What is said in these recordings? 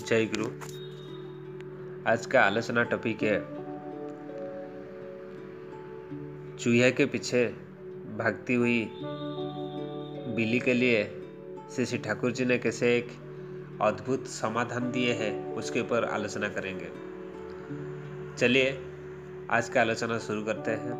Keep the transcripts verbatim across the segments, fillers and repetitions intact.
जय गुरु। आज का आलोचना टॉपिक है चूहे के पीछे भागती हुई बिल्ली के लिए श्री श्री ठाकुर जी ने कैसे एक अद्भुत समाधान दिए हैं उसके ऊपर आलोचना करेंगे। चलिए आज का आलोचना शुरू करते हैं।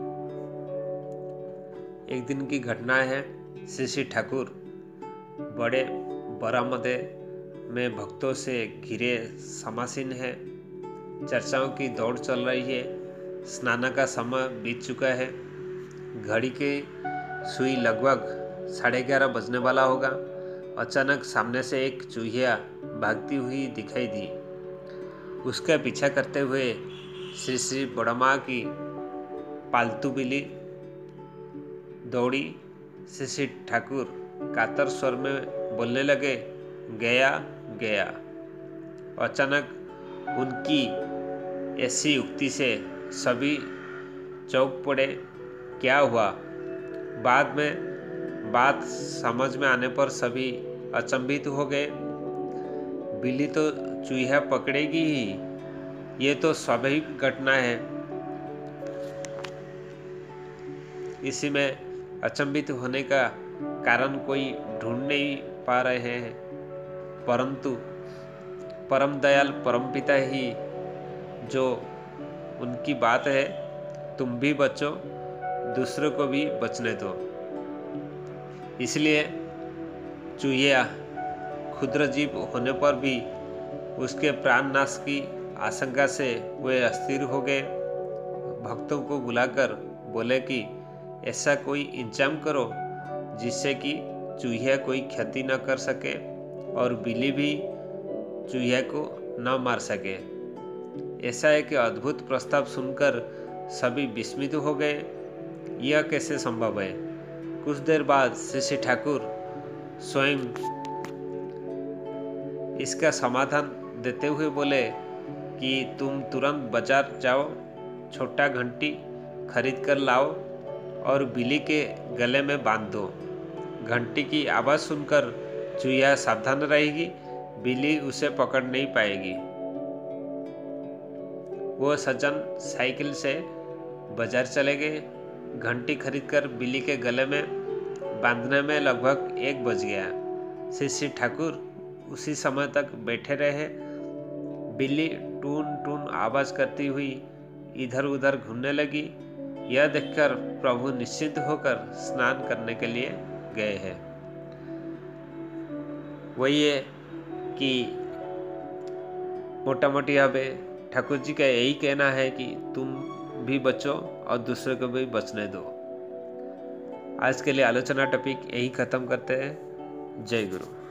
एक दिन की घटना है। श्री श्री ठाकुर बड़े बरामदे में भक्तों से घिरे समासीन है। चर्चाओं की दौड़ चल रही है। स्नान का समय बीत चुका है। घड़ी की सुई लगभग साढ़े ग्यारह बजने वाला होगा। अचानक सामने से एक चूहिया भागती हुई दिखाई दी। उसका पीछा करते हुए श्री श्री बड़मा की पालतू बिल्ली दौड़ी। श्री श्री ठाकुर कातर स्वर में बोलने लगे, गया गया। अचानक उनकी ऐसी उक्ति से सभी चौंक पड़े। क्या हुआ? बाद में बात समझ में आने पर सभी अचंभित हो गए। बिल्ली तो चूहा पकड़ेगी ही, ये तो स्वाभाविक घटना है। इसी में अचंभित होने का कारण कोई ढूंढ नहीं पा रहे हैं, परंतु परम दयाल परमपिता ही जो उनकी बात है, तुम भी बचो, दूसरों को भी बचने दो। इसलिए चूहिया क्षुद्र जीव होने पर भी उसके प्राण नाश की आशंका से वे अस्थिर हो गए। भक्तों को बुलाकर बोले कि ऐसा कोई इंतजाम करो जिससे कि चूहिया कोई क्षति न कर सके और बिल्ली भी चूहिया को न मार सके। ऐसा एक अद्भुत प्रस्ताव सुनकर सभी विस्मित हो गए। यह कैसे संभव है? कुछ देर बाद श्री श्री ठाकुर स्वयं इसका समाधान देते हुए बोले कि तुम तुरंत बाजार जाओ, छोटा घंटी खरीद कर लाओ और बिल्ली के गले में बांध दो। घंटी की आवाज़ सुनकर चूहिया सावधान रहेगी, बिल्ली उसे पकड़ नहीं पाएगी। वो सज्जन साइकिल से बाजार चले गए। घंटी खरीदकर बिल्ली के गले में बांधने में लगभग एक बज गया। श्री श्री ठाकुर उसी समय तक बैठे रहे। बिल्ली टून टून आवाज करती हुई इधर उधर घूमने लगी। यह देखकर प्रभु निश्चिंत होकर स्नान करने के लिए गए हैं। वही है कि मोटा मोटी हमें ठाकुर जी का यही कहना है कि तुम भी बचो और दूसरों को भी बचने दो। आज के लिए आलोचना टॉपिक यही खत्म करते हैं। जय गुरु।